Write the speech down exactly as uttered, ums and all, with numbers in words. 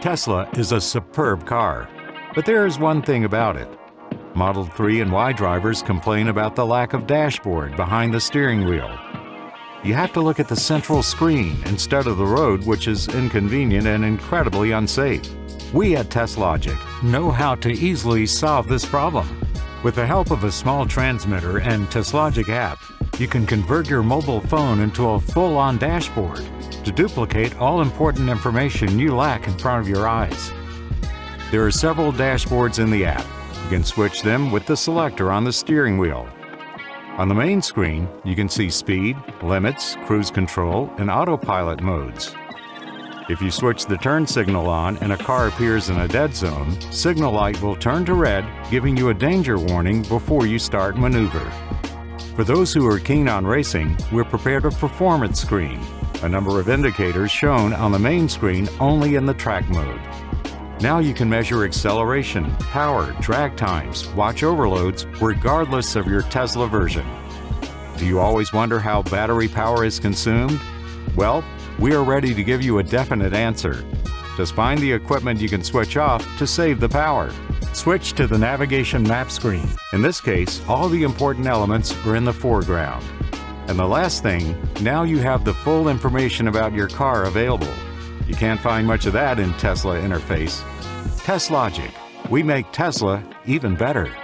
Tesla is a superb car, but there is one thing about it. Model three and Y drivers complain about the lack of dashboard behind the steering wheel. You have to look at the central screen instead of the road, which is inconvenient and incredibly unsafe. We at TestLogic know how to easily solve this problem. With the help of a small transmitter and TestLogic app, you can convert your mobile phone into a full-on dashboard to duplicate all important information you lack in front of your eyes. There are several dashboards in the app. You can switch them with the selector on the steering wheel. On the main screen, you can see speed, limits, cruise control, and autopilot modes. If you switch the turn signal on and a car appears in a dead zone, signal light will turn to red, giving you a danger warning before you start maneuver. For those who are keen on racing, we're prepared a performance screen, a number of indicators shown on the main screen only in the track mode. Now you can measure acceleration, power, drag times, watch overloads, regardless of your Tesla version. Do you always wonder how battery power is consumed? Well, we are ready to give you a definite answer. Just find the equipment you can switch off to save the power. Switch to the navigation map screen. In this case, all the important elements are in the foreground. And the last thing, now you have the full information about your car available. You can't find much of that in Tesla interface. TestLogic. We make Tesla even better.